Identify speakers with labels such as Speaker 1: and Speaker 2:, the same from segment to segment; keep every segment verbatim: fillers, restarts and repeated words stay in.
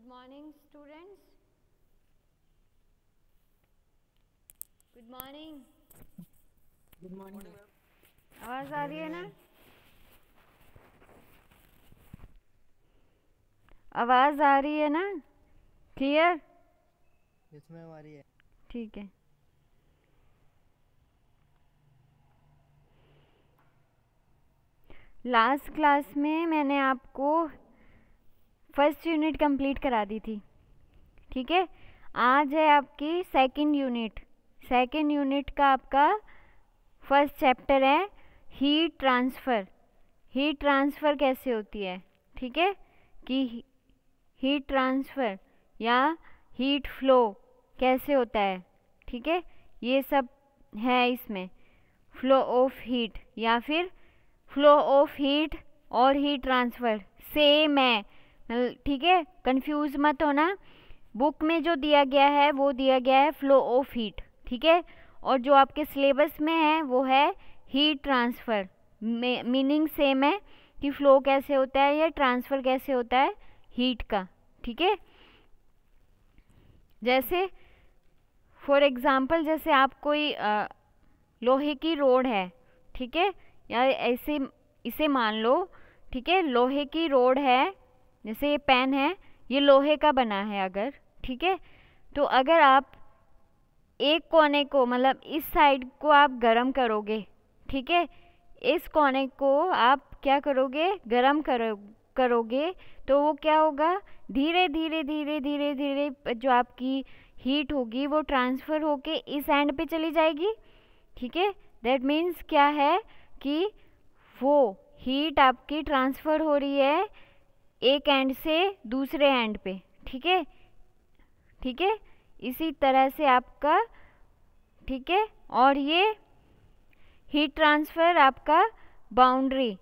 Speaker 1: Good morning, students. Good morning.
Speaker 2: Good morning.
Speaker 1: आवाज आ रही है ना? आवाज आ रही है ना? क्लियर?
Speaker 2: यस मैम, आ रही है।
Speaker 1: ठीक है। लास्ट क्लास में मैंने आपको फर्स्ट यूनिट कंप्लीट करा दी थी, ठीक है। आज है आपकी सेकंड यूनिट। सेकंड यूनिट का आपका फर्स्ट चैप्टर है हीट ट्रांसफ़र। हीट ट्रांसफ़र कैसे होती है, ठीक है, कि हीट ट्रांसफ़र या हीट फ्लो कैसे होता है, ठीक है, ये सब है इसमें। फ्लो ऑफ हीट या फिर फ्लो ऑफ हीट और हीट ट्रांसफ़र सेम है, ठीक है, कंफ्यूज मत होना। बुक में जो दिया गया है वो दिया गया है फ्लो ऑफ हीट, ठीक है, और जो आपके सिलेबस में है वो है हीट ट्रांसफ़र। मीनिंग सेम है कि फ्लो कैसे होता है या ट्रांसफ़र कैसे होता है हीट का, ठीक है। जैसे फॉर एग्ज़ाम्पल, जैसे आप कोई आ, लोहे की रोड है, ठीक है, या ऐसे इसे मान लो, ठीक है, लोहे की रोड है, जैसे ये पेन है, ये लोहे का बना है अगर, ठीक है, तो अगर आप एक कोने को, मतलब इस साइड को आप गरम करोगे, ठीक है, इस कोने को आप क्या करोगे, गरम करो करोगे तो वो क्या होगा, धीरे धीरे धीरे धीरे धीरे जो आपकी हीट होगी वो ट्रांसफ़र होके इस एंड पे चली जाएगी, ठीक है। दैट मीन्स क्या है कि वो हीट आपकी ट्रांसफ़र हो रही है एक एंड से दूसरे एंड पे, ठीक है, ठीक है, इसी तरह से आपका, ठीक है। और ये हीट ट्रांसफ़र आपका बाउंड्री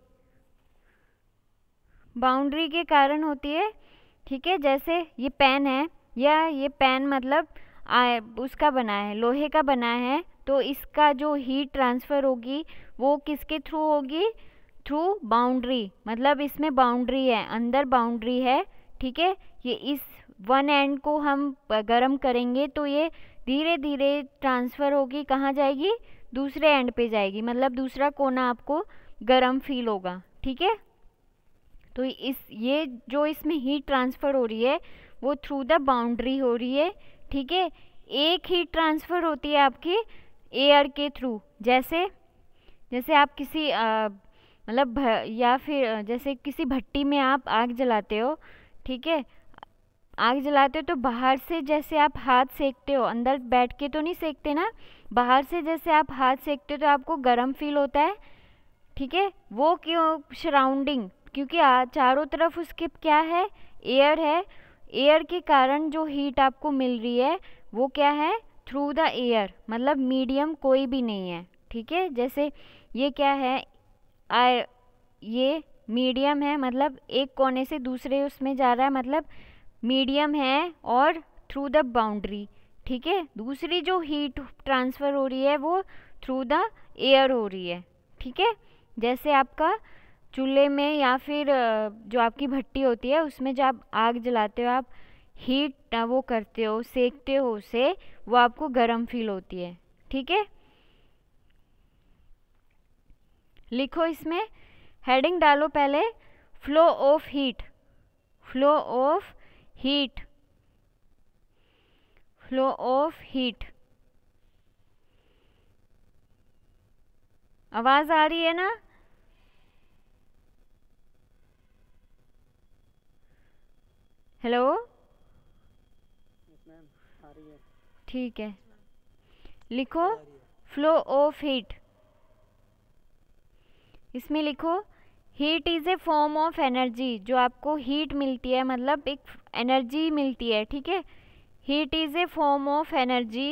Speaker 1: बाउंड्री के कारण होती है, ठीक है। जैसे ये पेन है, या ये पेन मतलब आ, उसका बना है, लोहे का बना है, तो इसका जो हीट ट्रांसफ़र होगी वो किसके थ्रू होगी, थ्रू बाउंड्री, मतलब इसमें बाउंड्री है, अंदर बाउंड्री है, ठीक है। ये इस वन एंड को हम गरम करेंगे तो ये धीरे धीरे ट्रांसफ़र होगी, कहाँ जाएगी, दूसरे एंड पे जाएगी, मतलब दूसरा कोना आपको गरम फील होगा, ठीक है। तो इस ये जो इसमें हीट ट्रांसफ़र हो रही है वो थ्रू द बाउंड्री हो रही है, ठीक है। एक हीट ट्रांसफ़र होती है आपकी एयर के थ्रू, जैसे जैसे आप किसी मतलब या फिर जैसे किसी भट्टी में आप आग जलाते हो, ठीक है, आग जलाते हो तो बाहर से जैसे आप हाथ सेकते हो, अंदर बैठ के तो नहीं सेकते ना, बाहर से जैसे आप हाथ सेकते हो तो आपको गर्म फील होता है, ठीक है। वो क्यों, सराउंडिंग, क्योंकि चारों तरफ उसके क्या है, एयर है, एयर के कारण जो हीट आपको मिल रही है वो क्या है, थ्रू द एयर, मतलब मीडियम कोई भी नहीं है, ठीक है। जैसे ये क्या है, आ, ये मीडियम है, मतलब एक कोने से दूसरे उसमें जा रहा है, मतलब मीडियम है, और थ्रू द बाउंड्री, ठीक है। दूसरी जो हीट ट्रांसफ़र हो रही है वो थ्रू द एयर हो रही है, ठीक है। जैसे आपका चूल्हे में या फिर जो आपकी भट्टी होती है उसमें जब आग जलाते हो, आप हीट वो करते हो, सेकते हो उसे, वो आपको गर्म फील होती है, ठीक है। लिखो, इसमें हेडिंग डालो पहले, flow of heat, flow of heat, flow of heat. आवाज़ आ रही है ना? हेलो,
Speaker 2: यस मैम, आ रही है।
Speaker 1: ठीक है, लिखो फ्लो ऑफ हीट। इसमें लिखो heat is a form of energy, जो आपको हीट मिलती है, मतलब एक एनर्जी मिलती है, ठीक है। Heat is a form of energy,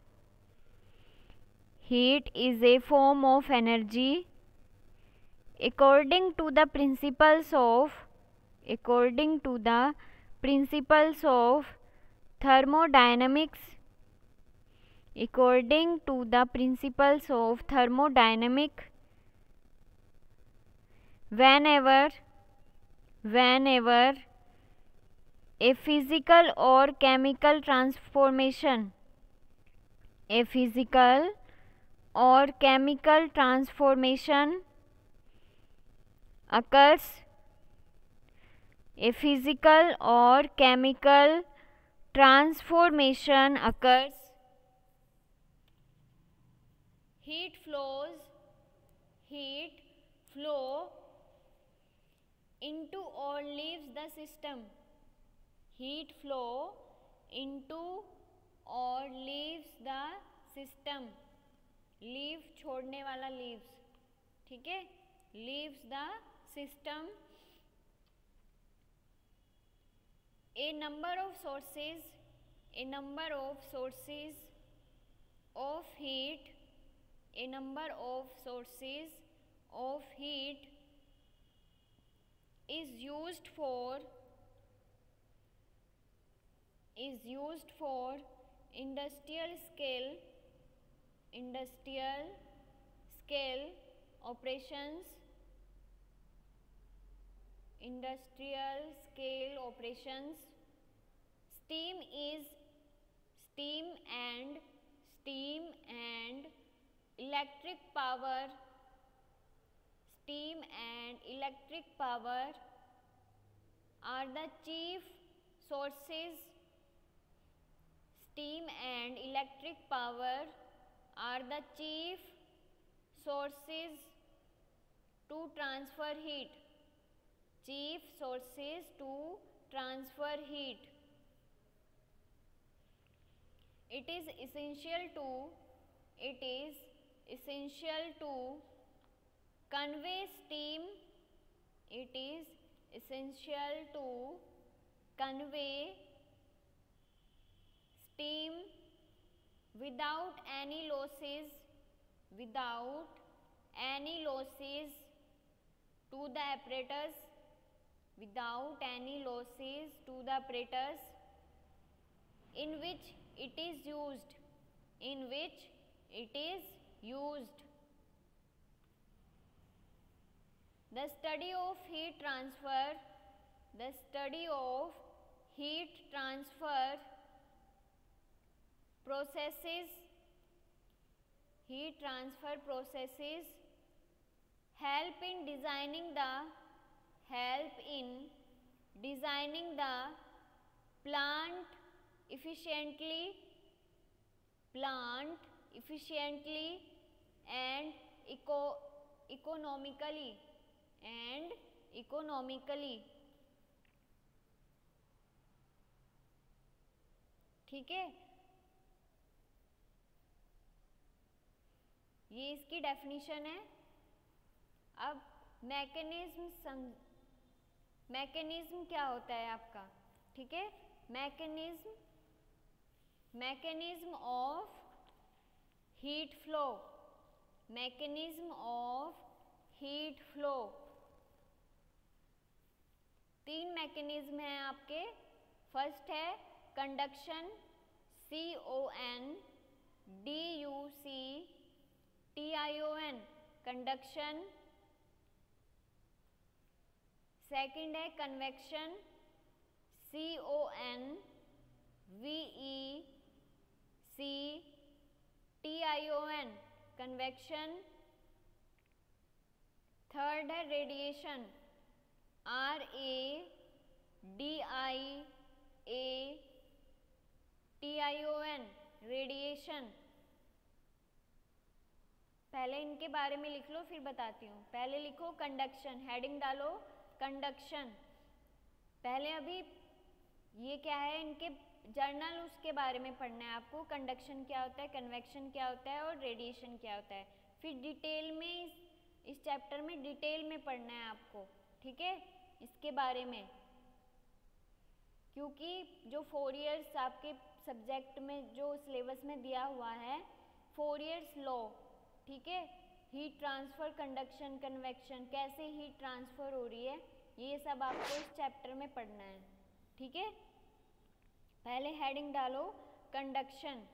Speaker 1: heat is a form of energy according to the principles of according to the principles of thermodynamics according to the principles of thermodynamic whenever whenever A physical or chemical transformation. A physical or chemical transformation occurs. A physical or chemical transformation occurs. Heat flows. Heat flow into or leaves the system. Heat flow into or leaves the system. Leave छोड़ने वाला leaves, ठीक है, leaves the system. A number of sources, a number of sources of heat, a number of sources of heat is used for is used for industrial scale industrial scale operations industrial scale operations. Steam is steam and steam and electric power steam and electric power are the chief sources. Steam and electric power are the chief sources to transfer heat. Chief sources to transfer heat. It is essential to it is essential to convey steam. It is essential to convey steam without any losses without any losses to the apparatus without any losses to the apparatus in which it is used in which it is used. The study of heat transfer the study of heat transfer processes heat transfer processes help in designing the help in designing the plant efficiently plant efficiently and eco economically and economically. ठीक है, ये इसकी definition है. अब mechanism mechanism क्या होता है आपका, ठीक है. Mechanism mechanism of heat flow mechanism of heat flow तीन मैकेनिज्म हैं आपके. फर्स्ट है conduction, C O N D U C T I O N, conduction. Second है convection, C O N V E C T I O N, convection. Third है radiation, R A D I A T I O N, radiation. पहले इनके बारे में लिख लो फिर बताती हूँ. पहले लिखो कंडक्शन, हेडिंग डालो कंडक्शन. पहले अभी ये क्या है, इनके जर्नल उसके बारे में पढ़ना है आपको. कंडक्शन क्या होता है, कन्वेक्शन क्या होता है और रेडिएशन क्या होता है. फिर डिटेल में इस, इस चैप्टर में डिटेल में पढ़ना है आपको, ठीक है, इसके बारे में. क्योंकि जो फोर इयर्स आपके सब्जेक्ट में जो सिलेबस में दिया हुआ है, फोर इयर्स लॉ, ठीक है, हीट ट्रांसफ़र, कंडक्शन, कन्वेक्शन, कैसे हीट ट्रांसफ़र हो रही है, ये सब आपको इस चैप्टर में पढ़ना है, ठीक है. पहले हेडिंग डालो conduction.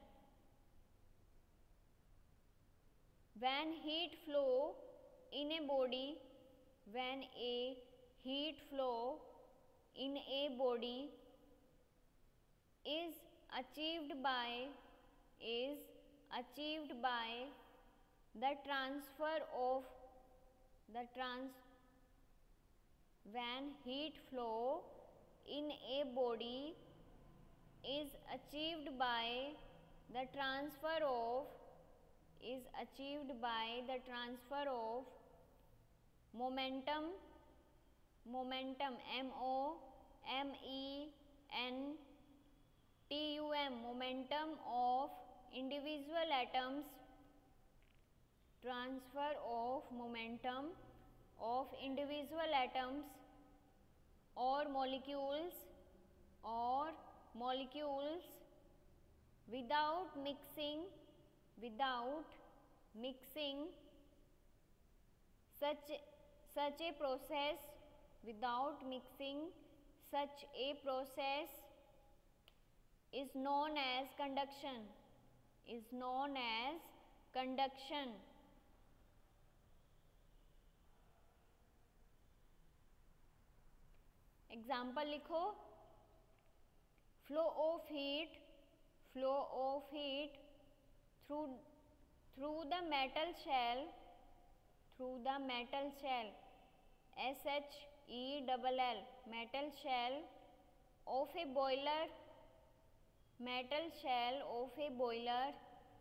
Speaker 1: When heat flow in a body when a heat flow in a body is achieved by is achieved by the transfer of the trans when heat flow in a body is achieved by the transfer of is achieved by the transfer of momentum momentum M O M E N T U M momentum of individual atoms transfer of momentum of individual atoms or molecules or molecules without mixing without mixing such such a process without mixing such a process is known as conduction is known as conduction. Example लिखो flow of heat flow of heat through through the metal shell through the metal shell S H E double L metal shell of a boiler metal shell of a boiler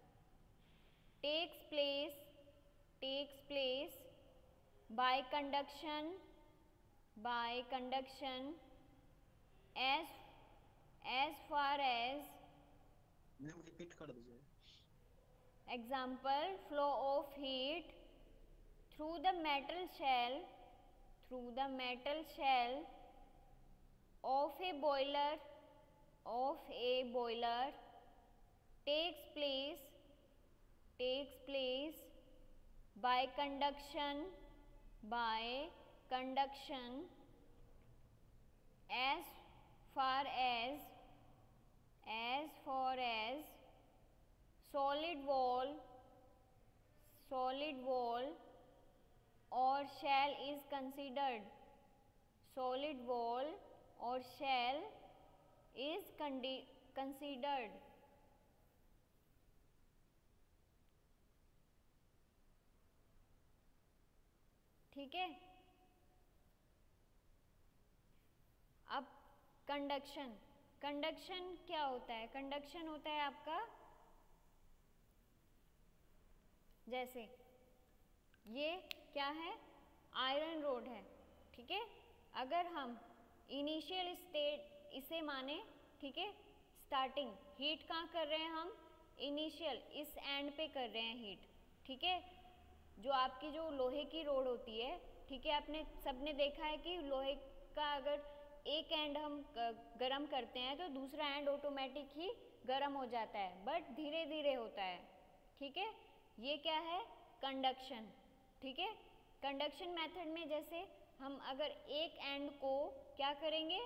Speaker 1: takes place takes place by conduction by conduction as as far as
Speaker 2: ma'am repeat कर दीजिए.
Speaker 1: example flow of heat through the metal shell through the metal shell of a boiler of a boiler takes place takes place by conduction by conduction as far as as far as solid wall solid wall or shell is considered solid wall or shell is considered. ठीक है. अब conduction conduction क्या होता है? Conduction होता है आपका जैसे ये क्या है आयरन रोड है. ठीक है. अगर हम इनिशियल स्टेट इसे माने ठीक है स्टार्टिंग हीट कहाँ कर रहे हैं हम इनिशियल इस एंड पे कर रहे हैं हीट. ठीक है. जो आपकी जो लोहे की रोड होती है ठीक है आपने सबने देखा है कि लोहे का अगर एक एंड हम गरम करते हैं तो दूसरा एंड ऑटोमेटिक ही गरम हो जाता है बट धीरे धीरे होता है. ठीक है. ये क्या है कंडक्शन. ठीक है. कंडक्शन मेथड में जैसे हम अगर एक एंड को क्या करेंगे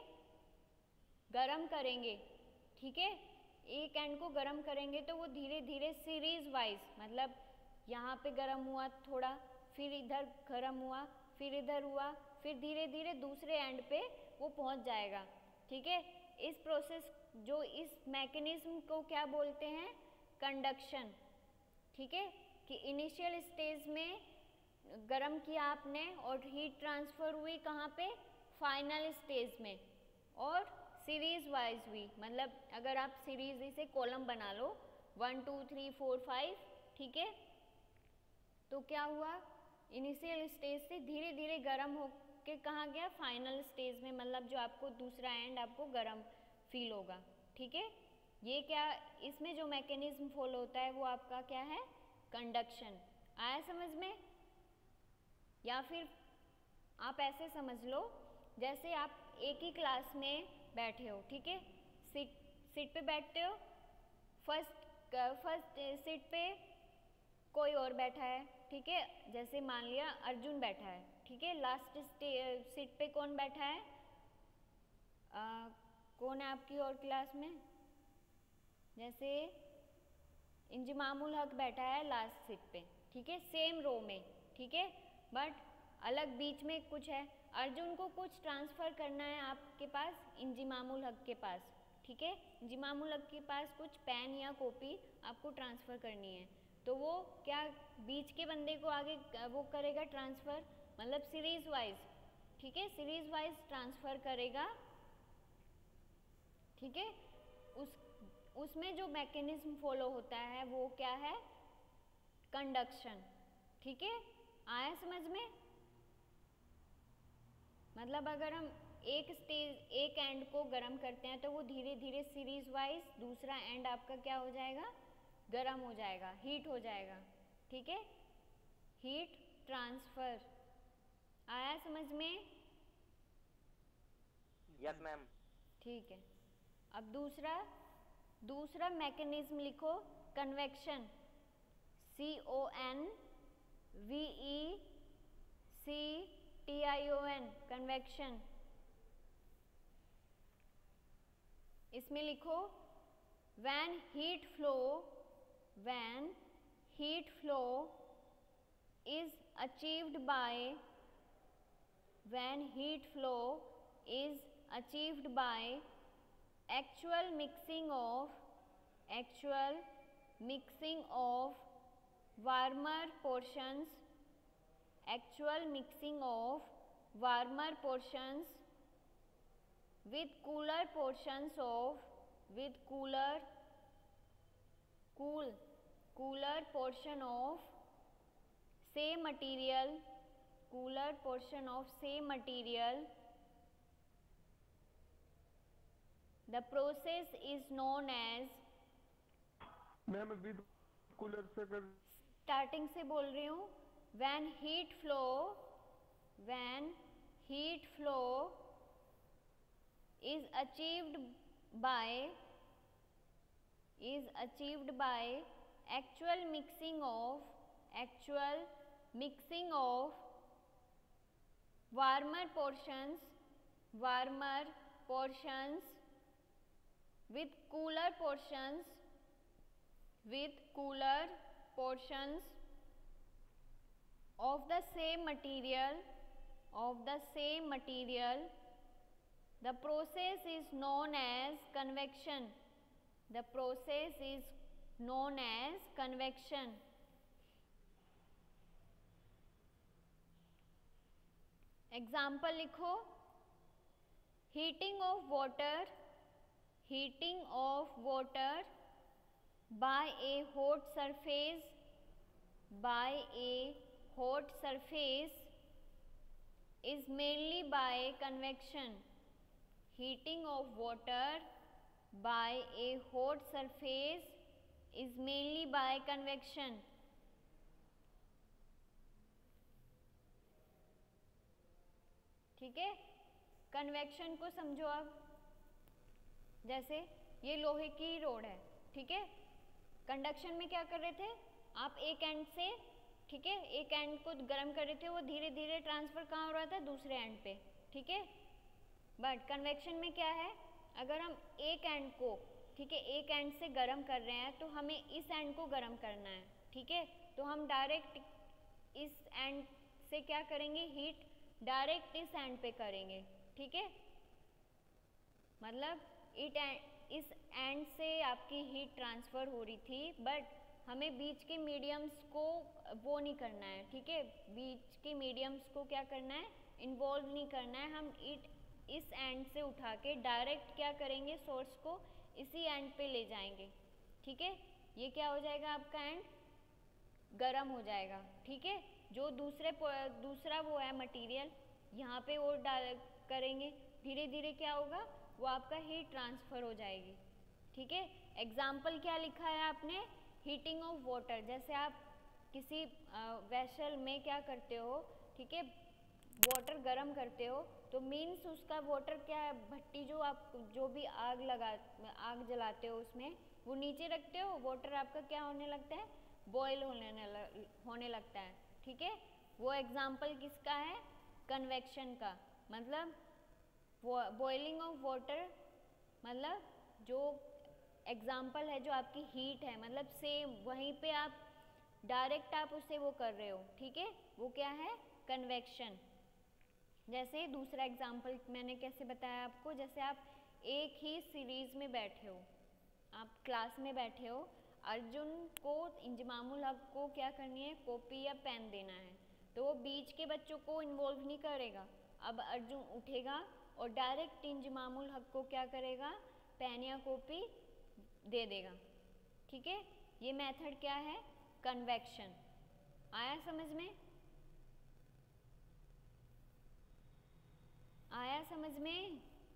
Speaker 1: गरम करेंगे. ठीक है. एक एंड को गरम करेंगे तो वो धीरे धीरे सीरीज वाइज मतलब यहाँ पे गरम हुआ थोड़ा फिर इधर गरम हुआ फिर इधर हुआ फिर धीरे धीरे दूसरे एंड पे वो पहुँच जाएगा. ठीक है. इस प्रोसेस जो इस मैकेनिज्म को क्या बोलते हैं कंडक्शन. ठीक है. कि इनिशियल स्टेज में गरम किया आपने और हीट ट्रांसफ़र हुई कहाँ पे फाइनल स्टेज में और सीरीज वाइज हुई मतलब अगर आप सीरीज इसे कॉलम बना लो one two three four five. ठीक है. तो क्या हुआ इनिशियल स्टेज से धीरे धीरे गरम हो के कहाँ गया फाइनल स्टेज में मतलब जो आपको दूसरा एंड आपको गरम फील होगा. ठीक है. ये क्या इसमें जो मैकेनिज्म फॉलो होता है वो आपका क्या है कंडक्शन. आया समझ में? या फिर आप ऐसे समझ लो जैसे आप एक ही क्लास में बैठे हो. ठीक है. सीट सीट पे बैठते हो फर्स्ट फर्स्ट सीट पे कोई और बैठा है. ठीक है. जैसे मान लिया अर्जुन बैठा है. ठीक है. लास्ट सीट पे कौन बैठा है आ, कौन है आपकी और क्लास में जैसे इंजमामुल हक बैठा है लास्ट सीट पे. ठीक है. सेम रो में. ठीक है. बट अलग बीच में कुछ है अर्जुन को कुछ ट्रांसफ़र करना है आपके पास इंजमामुल हक के पास. ठीक ठीक है। जिमामुलक के पास कुछ पेन या कॉपी आपको ट्रांसफ़र करनी है, तो वो क्या बीच के बंदे को आगे वो करेगा ट्रांसफ़र, मतलब सीरीज़ वाइज, ठीक है, सीरीज़ वाइज ट्रांसफ़र करेगा, ठीक है। उस उसमें जो मैकेनिज्म फॉलो होता है वो क्या है, कंडक्शन, ठीक है। आया समझ में? मतलब अगर हम एक स्टेज एक एंड को गर्म करते हैं तो वो धीरे धीरे सीरीज वाइज दूसरा एंड आपका क्या हो जाएगा, गर्म हो जाएगा, हीट हो जाएगा, ठीक है। हीट ट्रांसफर आया समझ में?
Speaker 3: Yes ma'am.
Speaker 1: ठीक है। अब दूसरा दूसरा मैकेनिज्म लिखो, convection, C O N V E C T I O N, convection. इसमें लिखो when heat flow when heat flow is achieved by when heat flow is achieved by actual mixing of actual mixing of warmer portions actual mixing of warmer portions with cooler portions of with cooler cool cooler portion of same material cooler portion of same material. The process is known as,
Speaker 4: ma'am with cooler से कर
Speaker 1: starting से बोल रही हूँ, when heat flow when heat flow is achieved by is achieved by actual mixing of actual mixing of warmer portions warmer portions with cooler portions with cooler portions of the same material of the same material. The process is known as convection. The process is known as convection. Example लिखो, heating of water heating of water by a hot surface by a hot surface is mainly by convection. Heating of water by a hot surface is mainly by convection. ठीक है, convection को समझो अब। जैसे ये लोहे की रोड है, ठीक है, कंडक्शन में क्या कर रहे थे आप, एक एंड से, ठीक है, एक एंड को गर्म कर रहे थे, वो धीरे धीरे ट्रांसफ़र कहाँ हो रहा था, दूसरे एंड पे, ठीक है। बट कन्वेक्शन में क्या है, अगर हम एक एंड को, ठीक है, एक एंड से गर्म कर रहे हैं तो हमें इस एंड को गर्म करना है, ठीक है, तो हम डायरेक्ट इस एंड से क्या करेंगे, हीट डायरेक्ट इस एंड पे करेंगे, ठीक है। मतलब इट इस एंड से आपकी हीट ट्रांसफ़र हो रही थी, बट हमें बीच के मीडियम्स को वो नहीं करना है, ठीक है, बीच के मीडियम्स को क्या करना है, इन्वॉल्व नहीं करना है। हम इट इस एंड से उठा के डायरेक्ट क्या करेंगे, सोर्स को इसी एंड पे ले जाएंगे, ठीक है। ये क्या हो जाएगा, आपका एंड गरम हो जाएगा, ठीक है। जो दूसरे दूसरा वो है मटेरियल यहाँ पे वो डाल करेंगे, धीरे धीरे क्या होगा, वो आपका हीट ट्रांसफ़र हो जाएगी, ठीक है। एग्जाम्पल क्या लिखा है आपने, हीटिंग ऑफ वाटर। जैसे आप किसी वेसल में क्या करते हो, ठीक है, वाटर गरम करते हो, तो मीन्स उसका वाटर क्या है, भट्टी जो आप जो भी आग लगा आग जलाते हो उसमें वो नीचे रखते हो, वाटर आपका क्या होने लगता है, बॉयल होने लग, होने लगता है, ठीक है। वो एग्जाम्पल किसका है, कन्वेक्शन का। मतलब बॉइलिंग ऑफ वाटर मतलब जो एग्जाम्पल है जो आपकी हीट है, मतलब सेम वहीं पे आप डायरेक्ट आप उससे वो कर रहे हो, ठीक है, वो क्या है, कन्वेक्शन। जैसे दूसरा एग्जाम्पल मैंने कैसे बताया आपको, जैसे आप एक ही सीरीज में बैठे हो, आप क्लास में बैठे हो, अर्जुन को इंजमामुल हक को क्या करनी है, कॉपी या पेन देना है, तो वो बीच के बच्चों को इन्वॉल्व नहीं करेगा। अब अर्जुन उठेगा और डायरेक्ट इंजमामुल हक को क्या करेगा, पेन या कॉपी दे देगा। ठीक है, ये मेथड क्या है, कन्वेक्शन। आया समझ में, आया समझ में?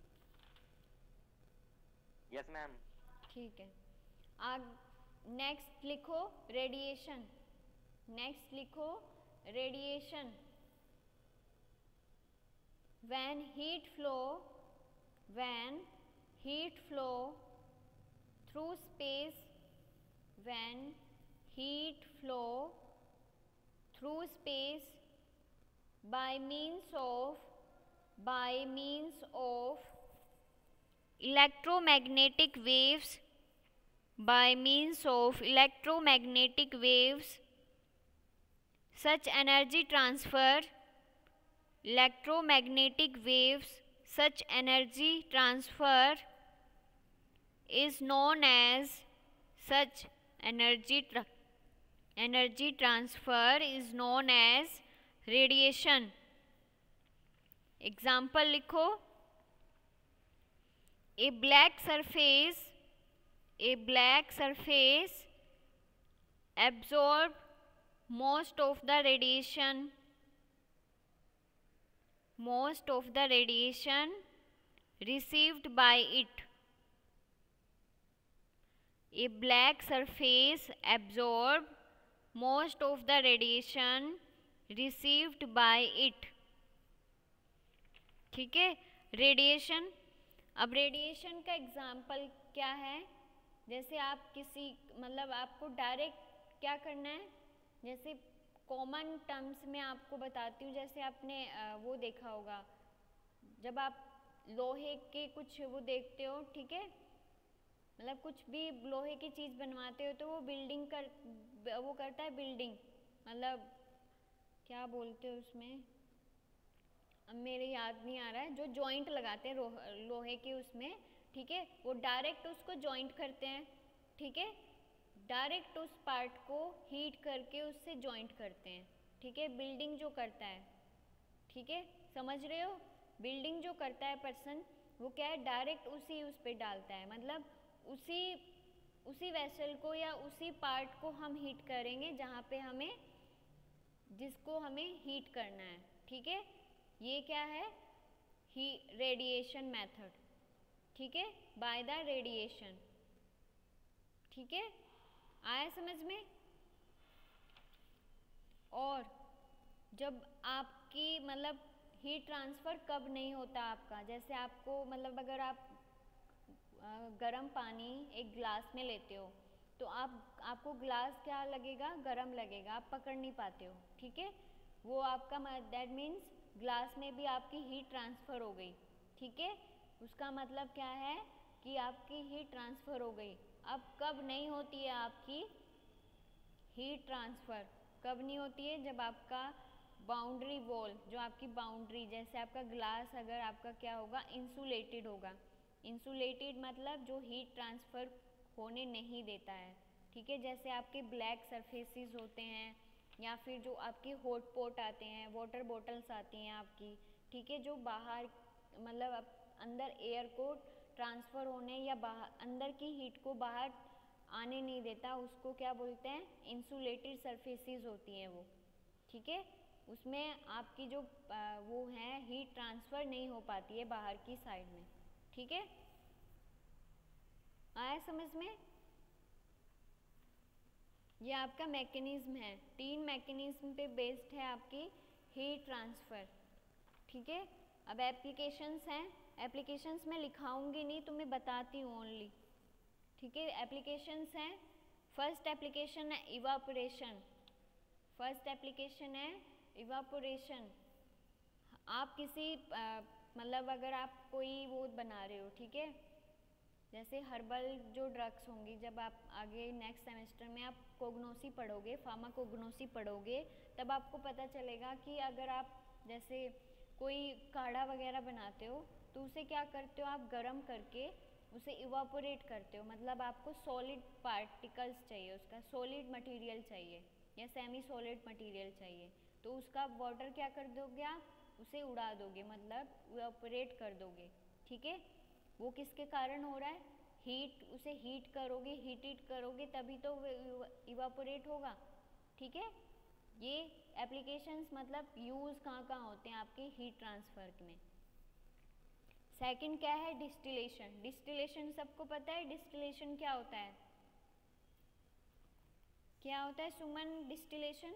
Speaker 3: Yes ma'am.
Speaker 1: ठीक है, आग नेक्स्ट लिखो रेडिएशन, नेक्स्ट लिखो radiation. When heat flow, when heat flow through space, when heat flow through space by means of by means of electromagnetic waves, by means of electromagnetic waves, such energy transfer, electromagnetic waves, such energy transfer is known as, such energy tra energy transfer is known as radiation. Example लिखो, a black surface, a black surface absorb most of the radiation, most of the radiation received by it. A black surface absorb most of the radiation received by it. ठीक है, radiation. अब radiation का example क्या है, जैसे आप किसी मतलब आपको डायरेक्ट क्या करना है, जैसे कॉमन टर्म्स में आपको बताती हूँ, जैसे आपने वो देखा होगा जब आप लोहे के कुछ वो देखते हो, ठीक है, मतलब कुछ भी लोहे की चीज़ बनवाते हो तो वो बिल्डिंग कर वो करता है बिल्डिंग, मतलब क्या बोलते हो उसमें, अब मेरे याद नहीं आ रहा है, जो जॉइंट लगाते हैं लोहे के उसमें, ठीक है, वो डायरेक्ट उसको जॉइंट करते हैं, ठीक है, डायरेक्ट उस पार्ट को हीट करके उससे जॉइंट करते हैं, ठीक है, बिल्डिंग जो करता है, ठीक है, समझ रहे हो, बिल्डिंग जो करता है पर्सन वो क्या है, डायरेक्ट उसी उस पे डालता है, मतलब उसी उसी वेसल को या उसी पार्ट को हम हीट करेंगे जहाँ पे हमें जिसको हमें हीट करना है, ठीक है, ये क्या है, ही रेडिएशन मेथड, ठीक है, बाय द रेडिएशन। ठीक है, आया समझ में? और जब आपकी मतलब हीट ट्रांसफ़र कब नहीं होता आपका, जैसे आपको मतलब अगर आप गरम पानी एक ग्लास में लेते हो तो आप आपको ग्लास क्या लगेगा, गरम लगेगा, आप पकड़ नहीं पाते हो, ठीक है, वो आपका दैट मीन्स ग्लास में भी आपकी हीट ट्रांसफ़र हो गई, ठीक है, उसका मतलब क्या है कि आपकी हीट ट्रांसफ़र हो गई। अब कब नहीं होती है आपकी हीट ट्रांसफ़र, कब नहीं होती है, जब आपका बाउंड्री वॉल, जो आपकी बाउंड्री, जैसे आपका ग्लास अगर आपका क्या होगा, इंसुलेटेड होगा, इंसुलेटेड मतलब जो हीट ट्रांसफ़र होने नहीं देता है, ठीक है, जैसे आपके ब्लैक सरफेसेस होते हैं या फिर जो आपके हॉट पॉट आते हैं, वाटर बॉटल्स आती हैं आपकी, ठीक है, जो बाहर मतलब अंदर एयर को ट्रांसफ़र होने या बाहर अंदर की हीट को बाहर आने नहीं देता, उसको क्या बोलते हैं, इंसुलेटेड सरफेसेस होती हैं वो, ठीक है, उसमें आपकी जो वो है हीट ट्रांसफ़र नहीं हो पाती है बाहर की साइड में, ठीक है, आया समझ में? ये आपका मैकेनिज्म है, तीन मैकेनिज्म पे बेस्ड है आपकी हीट ट्रांसफ़र, ठीक है। अब एप्लीकेशंस हैं, एप्लीकेशंस मैं लिखाऊंगी नहीं तो मैं बताती हूँ ओनली, ठीक है। एप्लीकेशंस हैं, फर्स्ट एप्लीकेशन है इवापोरेशन, फर्स्ट एप्लीकेशन है इवापोरेशन। आप किसी मतलब अगर आप कोई वो बना रहे हो, ठीक है, जैसे हर्बल जो ड्रग्स होंगी, जब आप आगे नेक्स्ट सेमेस्टर में आप कोग्नोसी पढ़ोगे, फार्माकोग्नोसी पढ़ोगे, तब आपको पता चलेगा कि अगर आप जैसे कोई काढ़ा वगैरह बनाते हो तो उसे क्या करते हो आप, गर्म करके उसे इवापोरेट करते हो, मतलब आपको सॉलिड पार्टिकल्स चाहिए, उसका सॉलिड मटेरियल चाहिए या सेमी सॉलिड मटेरियल चाहिए, तो उसका वाटर क्या कर दोगे आप, उसे उड़ा दोगे, मतलब इवापोरेट कर दोगे। ठीक है, वो किसके कारण हो रहा है, हीट, उसे हीट करोगे, हीट हीट करोगे तभी तो इवापोरेट होगा। ठीक है, ये एप्लीकेशंस मतलब यूज़ कहाँ कहाँ होते हैं आपके हीट ट्रांसफ़र में। सेकंड क्या है, डिस्टिलेशन। डिस्टिलेशन सबको पता है, डिस्टिलेशन क्या होता है, क्या होता है सुमन डिस्टिलेशन?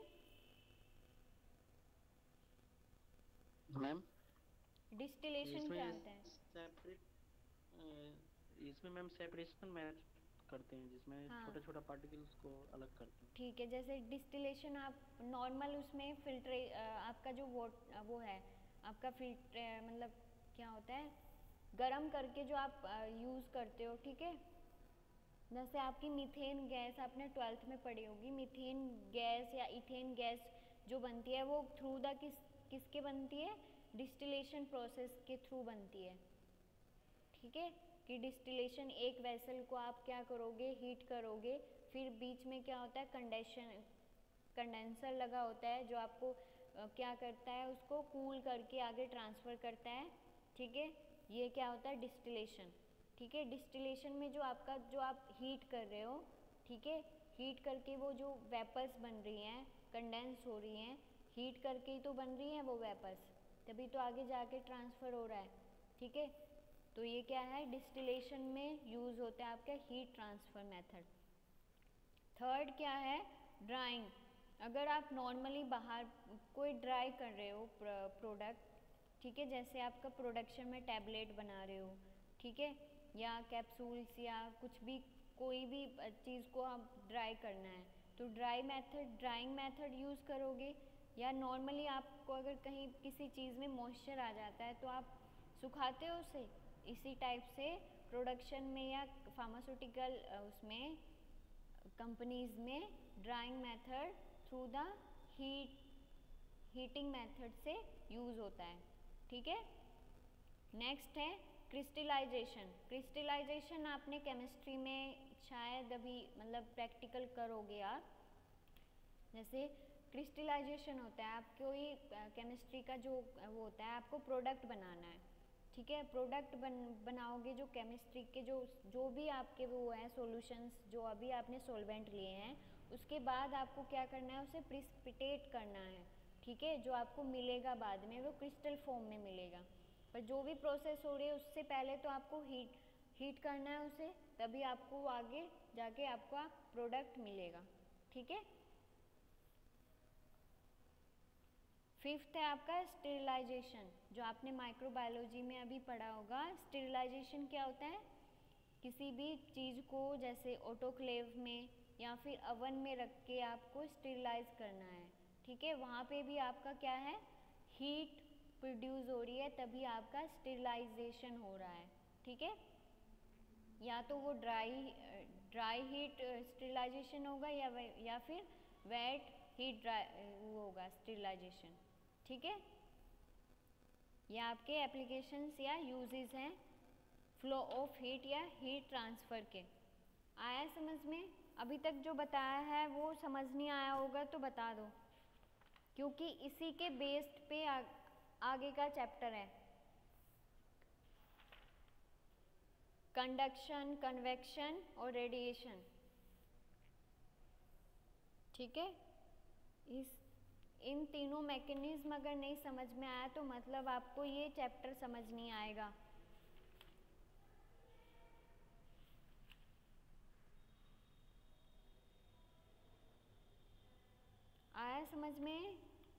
Speaker 2: मैम
Speaker 1: डिस्टिलेशन क्या
Speaker 2: इसमें
Speaker 1: होता है?
Speaker 2: सेपरेट इसमें मैम सेपरेशन मैथ करते हैं जिसमें
Speaker 1: हाँ
Speaker 2: छोटा छोटा पार्टिकल्स को अलग करते हैं।
Speaker 1: ठीक है, जैसे डिस्टिलेशन आप नॉर्मल उसमें फिल्ट्रे आपका जो वो वो है आपका फिल्टर, मतलब क्या होता है, गरम करके जो आप यूज़ करते हो। ठीक है, जैसे आपकी मीथेन गैस आपने ट्वेल्थ में पढ़ी होगी, मीथेन गैस या इथेन गैस जो बनती है वो थ्रू द किस किसके बनती है, डिस्टिलेशन प्रोसेस के थ्रू बनती है। ठीक है, कि डिस्टिलेशन एक वेसल को आप क्या करोगे, हीट करोगे, फिर बीच में क्या होता है, कंडेंशन कंडेंसर लगा होता है जो आपको अ, क्या करता है, उसको कूल करके आगे ट्रांसफ़र करता है। ठीक है, ये क्या होता है, डिस्टिलेशन। ठीक है, डिस्टिलेशन में जो आपका जो आप हीट कर रहे हो, ठीक है, हीट करके वो जो वेपर्स बन रही हैं, कंडेंस हो रही हैं, हीट करके ही तो बन रही हैं वो वेपर्स, तभी तो आगे जाके ट्रांसफ़र हो रहा है। ठीक है, तो ये क्या है, डिस्टिलेशन में यूज़ होता है आपका हीट ट्रांसफ़र मेथड। थर्ड क्या है, ड्राइंग। अगर आप नॉर्मली बाहर कोई ड्राई कर रहे हो प्रोडक्ट, ठीक है, जैसे आपका प्रोडक्शन में टैबलेट बना रहे हो, ठीक है, या कैप्सूल्स या कुछ भी, कोई भी चीज़ को आप ड्राई करना है, तो dry method drying method use करोगे, या नॉर्मली आपको अगर कहीं किसी चीज़ में मॉइस्चर आ जाता है तो आप सुखाते हो उसे, इसी टाइप से प्रोडक्शन में या फार्मास्यूटिकल उसमें कंपनीज में drying method through the heat heating method से यूज़ होता है। ठीक है, नेक्स्ट है क्रिस्टलाइजेशन। क्रिस्टलाइजेशन आपने केमिस्ट्री में शायद अभी मतलब प्रैक्टिकल करोगे आप, जैसे क्रिस्टलाइजेशन होता है आपको ये केमिस्ट्री का जो वो होता है, आपको प्रोडक्ट बनाना है। ठीक है, प्रोडक्ट बन बनाओगे जो केमिस्ट्री के जो जो भी आपके वो हैं सॉल्यूशंस, जो अभी आपने सॉल्वेंट लिए हैं, उसके बाद आपको क्या करना है, उसे प्रिसिपिटेट करना है। ठीक है, जो आपको मिलेगा बाद में वो क्रिस्टल फॉर्म में मिलेगा, पर जो भी प्रोसेस हो रही है उससे पहले तो आपको हीट हीट करना है उसे, तभी आपको आगे जाके आपका प्रोडक्ट मिलेगा। ठीक है, फिफ्थ है आपका स्टेरिलाइजेशन, जो आपने माइक्रोबायोलॉजी में अभी पढ़ा होगा। स्टेरिलाइजेशन क्या होता है, किसी भी चीज़ को जैसे ऑटोक्लेव में या फिर अवन में रख के आपको स्टेरिलाइज करना है। ठीक है, वहाँ पे भी आपका क्या है, हीट प्रोड्यूस हो रही है, तभी आपका स्टेरिलाइजेशन हो रहा है। ठीक है, या तो वो ड्राई ड्राई हीट स्टेरिलाइजेशन होगा या या फिर वेट हीट ड्राई वो होगा स्टेरिलाइजेशन। ठीक है, ये आपके एप्लीकेशंस या यूजेस हैं फ्लो ऑफ हीट या हीट ट्रांसफ़र के। आया समझ में? अभी तक जो बताया है वो समझ नहीं आया होगा तो बता दो, क्योंकि इसी के बेस्ड पे आ, आगे का चैप्टर है, कंडक्शन, कन्वेक्शन और रेडिएशन। ठीक है, इस इन तीनों मैकेनिज्म अगर नहीं समझ में आया तो मतलब आपको ये चैप्टर समझ नहीं आएगा। आया समझ में?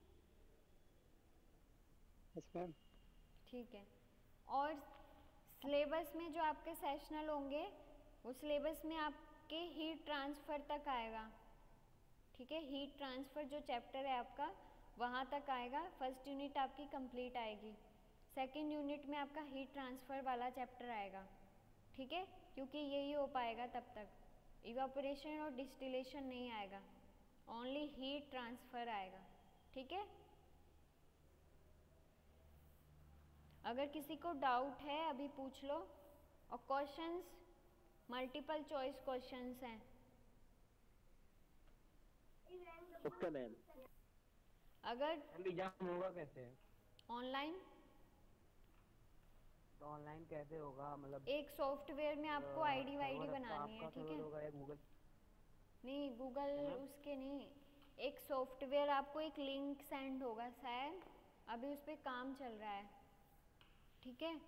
Speaker 4: Yes ma'am.
Speaker 1: ठीक है, और सिलेबस में जो आपके सेशनल होंगे वो सिलेबस में आपके हीट ट्रांसफ़र तक आएगा। ठीक है, हीट ट्रांसफ़र जो चैप्टर है आपका वहाँ तक आएगा। फर्स्ट यूनिट आपकी कंप्लीट आएगी, सेकंड यूनिट में आपका हीट ट्रांसफ़र वाला चैप्टर आएगा। ठीक है, क्योंकि यही हो पाएगा तब तक, इवापोरेशन और डिस्टिलेशन नहीं आएगा, ओनली हीट ट्रांसफ़र आएगा। ठीक है, अगर किसी को डाउट है अभी पूछ लो। और क्वेश्चंस मल्टीपल चॉइस क्वेश्चंस हैं।
Speaker 2: Okay ma'am.
Speaker 1: अगर
Speaker 3: एग्जाम होगा कैसे?
Speaker 1: ऑनलाइन,
Speaker 3: तो ऑनलाइन कैसे होगा? मतलब
Speaker 1: एक सॉफ्टवेयर में आपको आईडी वाईडी बनानी है, ठीक है?
Speaker 3: होगा या गूगल?
Speaker 1: नहीं गूगल उसके नहीं, एक सॉफ्टवेयर आपको एक लिंक सेंड होगा शायद, अभी उस पर काम चल रहा है, ठीक है?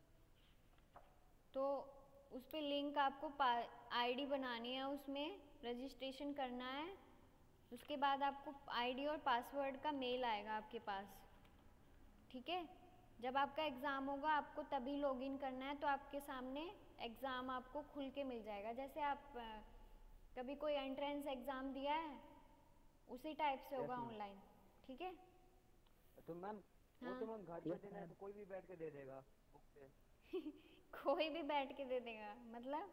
Speaker 1: तो उस पर लिंक आपको आईडी बनानी है, उसमें रजिस्ट्रेशन करना है। उसके बाद आपको आईडी और पासवर्ड का मेल आएगा आपके पास, ठीक है? जब आपका एग्ज़ाम होगा आपको तभी लॉगिन करना है, तो आपके सामने एग्ज़ाम आपको खुल के मिल जाएगा। जैसे आप कभी कोई एंट्रेंस एग्ज़ाम दिया है उसी टाइप से होगा ऑनलाइन, ठीक है?
Speaker 3: तो मैम वो तो मैम घर पे देना है तो कोई भी बैठ के दे देगा बुक पे।
Speaker 1: कोई भी बैठ के दे देगा मतलब?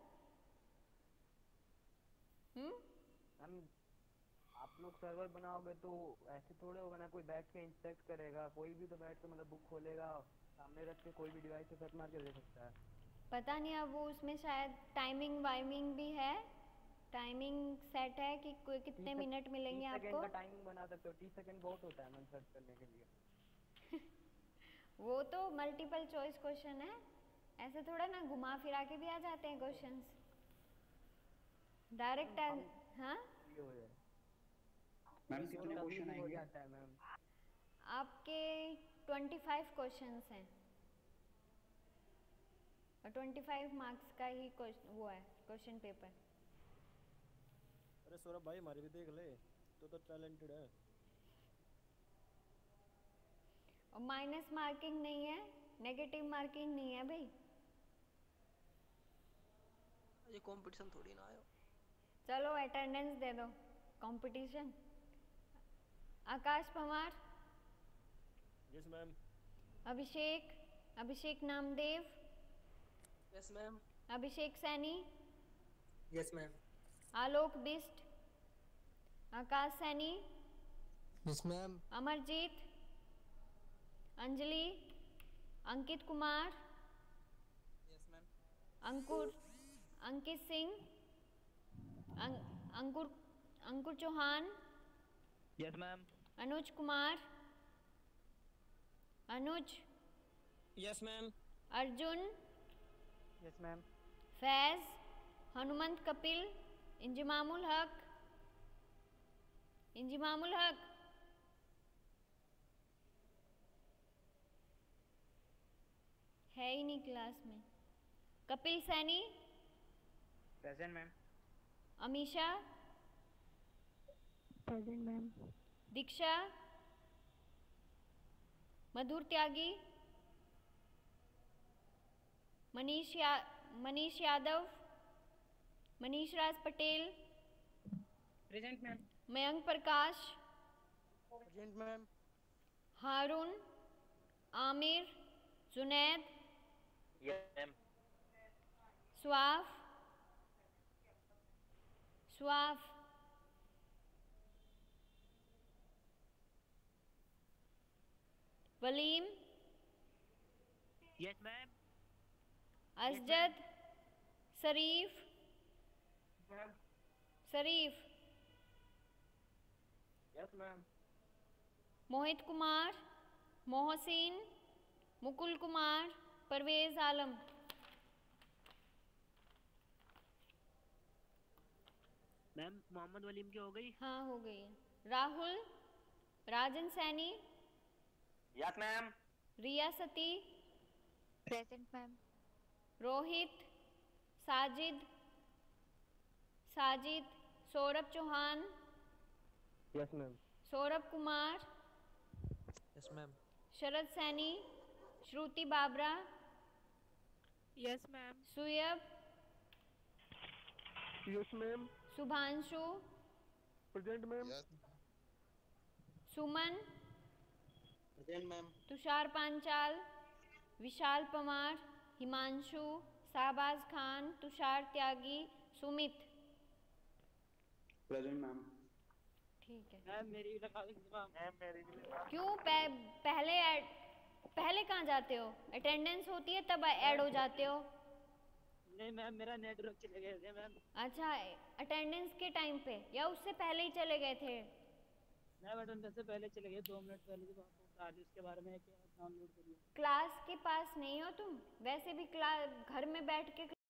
Speaker 1: हम्म
Speaker 3: मैम आप लोग सर्वर बनाओगे तो ऐसे थोड़े होगा ना, कोई बैठ के इंस्पेक्ट करेगा, कोई भी तो बैठ के मतलब बुक खोलेगा, सामने रख के कोई भी डिवाइस से सर्च मार के दे सकता है।
Speaker 1: पता नहीं, अब वो उसमें शायद टाइमिंग वाइमिंग भी है, टाइमिंग सेट है कि कोई कितने मिनट मिलेंगे आपको।
Speaker 3: तीस सेकंड का टाइमिंग बना सकते हो, तीस सेकंड बहुत होता है मैम सर्च करने के लिए।
Speaker 1: वो तो मल्टीपल चॉइस क्वेश्चन है, ऐसे थोड़ा ना घुमा फिरा के भी आ जाते हैं क्वेश्चंस डायरेक्ट। हाँ
Speaker 5: मैम कितने क्वेश्चन आएंगे?
Speaker 3: मैम
Speaker 1: आपके पच्चीस क्वेश्चंस हैं और पच्चीस मार्क्स का ही वो है क्वेश्चन पेपर।
Speaker 6: अरे सौरभ भाई हमारे भी देख ले, तो तो टैलेंटेड है।
Speaker 1: और माइनस मार्किंग नहीं है, नेगेटिव मार्किंग नहीं है भाई।
Speaker 7: ये कंपटीशन थोड़ी ना आयो।
Speaker 1: चलो अटेंडेंस दे दो, competition. Akash Pawar.
Speaker 6: Yes ma'am.
Speaker 1: Abhishek, Abhishek Namdev.
Speaker 7: Yes ma'am.
Speaker 1: Abhishek Saini.
Speaker 7: Yes ma'am.
Speaker 1: Alok Bisht. Akash Saini.
Speaker 7: Yes ma'am.
Speaker 1: Amarjeet. Anjali. Ankit Kumar.
Speaker 7: Yes ma'am.
Speaker 1: Ankur, Ankit Singh. अं, Ankur Ankur Chauhan.
Speaker 5: Yes ma'am.
Speaker 1: Anuj Kumar. Anuj.
Speaker 7: Yes ma'am.
Speaker 1: Arjun.
Speaker 3: Yes ma'am.
Speaker 1: Faiz. Hanumant Kapil. Inzamamul Haq. Inzamamul Haq. है ही नहीं क्लास में। Kapil Saini.
Speaker 5: Present ma'am.
Speaker 1: Amisha.
Speaker 8: Present ma'am.
Speaker 1: Diksha. Madhur Tyagi. Manish या Manish Yadav. Manish Raj Patel.
Speaker 5: Present ma'am.
Speaker 1: Mayank Prakash.
Speaker 7: Present ma'am.
Speaker 1: Haroon. Aamir. Junaid.
Speaker 5: Yes ma'am.
Speaker 1: Swaf. Swaf. Waleem.
Speaker 5: Yes ma'am.
Speaker 1: Asjad. Sharif. Sharif.
Speaker 3: Yes ma'am.
Speaker 1: Mohit Kumar. Mohsin. Mukul Kumar. Parvez Alam.
Speaker 5: Ma'am Mohammad Waleem की हो गई?
Speaker 1: हाँ हो गई है। Rahul. Rajan Saini.
Speaker 5: Yes ma'am.
Speaker 1: Riya Sati.
Speaker 8: Present ma'am.
Speaker 1: Rohit. Sajid. Sajid. Saurabh Chauhan.
Speaker 3: Yes ma'am.
Speaker 1: Saurabh Kumar.
Speaker 7: Yes ma'am.
Speaker 1: Sharad Saini. Shruti Babra.
Speaker 8: Yes ma'am.
Speaker 1: सुयब।
Speaker 4: Yes ma'am.
Speaker 1: Shubhanshu.
Speaker 4: Present ma'am.
Speaker 1: Suman.
Speaker 7: Present ma'am.
Speaker 1: Tushar Panchal. Vishal Pawar. Himanshu. Shahbaz Khan. Tushar Tyagi. Sumit.
Speaker 5: Present ma'am.
Speaker 1: ठीक है।
Speaker 5: मैम मेरी भी लगा दीजिए मैम। मैम मेरी भी लगा।
Speaker 1: क्यों पह, पहले ऐड पहले कहाँ जाते हो? अटेंडेंस होती है तब ऐड हो जाते हो।
Speaker 5: नहीं मैम, मेरा नेटवर्क चले गए थे मैम।
Speaker 1: अच्छा, अटेंडेंस के टाइम पे या उससे पहले ही चले गए थे?
Speaker 5: मैम अटेंडेंस से पहले चले गए, दो मिनट पहले जब आपको बता रही उसके बारे में क्या डाउनलोड करिए।
Speaker 1: क्लास के पास नहीं हो तुम? वैसे भी क्लास घर में बैठ के